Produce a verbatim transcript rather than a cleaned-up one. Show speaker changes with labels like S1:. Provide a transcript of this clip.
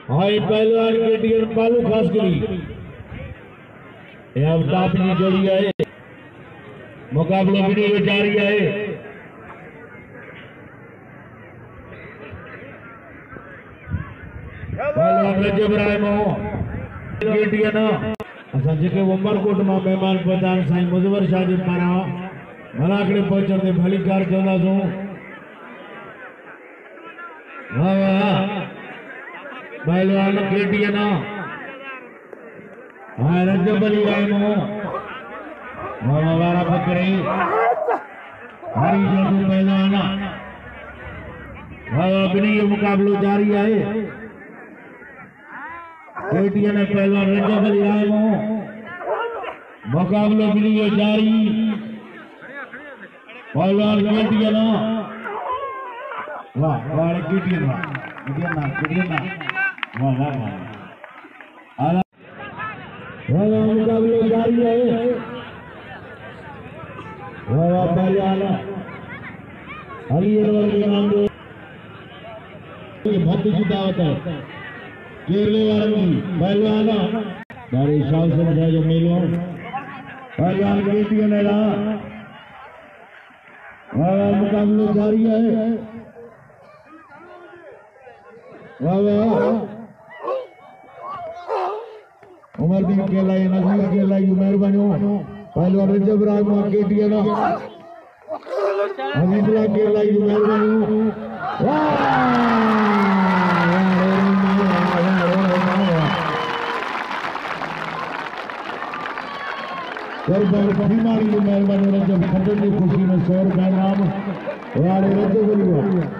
S1: high पहलवान के tier पालू खास करी ये अब तापनी जोड़ी है मुकाबला भी नहीं जारी है पहलवान रजब राय मोह के टीयर ना असां जेके उमरकोट मां मेहमान पधान साईं मुज़वर शाह जे पारां मलाकड़े पहुचण ते भली कार चवंदासूं वाह वाह पहलवान केटीअ ना हां रजब अली राय मोह वाह वारा बकरे हरी जदू पहलवान वाह वाह बिनी ये मुकाबलो जारी है केटीअ ने पहलवान रजब अली राय मोह मुकाबलो बिनी ये जारी पहलवान केटीअ ना वाह वाह केटीअ ना केटीअ ना केटीअ ना वाह वाह वाह आला वाह मुकाबलो जारी है वाह वाह पहलवान अली अनवर के नाम दे भक्त की दावत है केरले वालों की पहलवान दारे शाह से जो मेलो पहलवान केटीअ ने ना वाह मुकाबलो जारी है वाह वाह उमर दिन केला ये नज़ीर केला ये मेहरबानी पहलवान रजब राय मोह केटीअ ना हमीदुल्लाह केला ये मेहरबानी बीमारी मेहरबानी रजब खंडन की खुशी में सौ रुपया नाम वाले रजब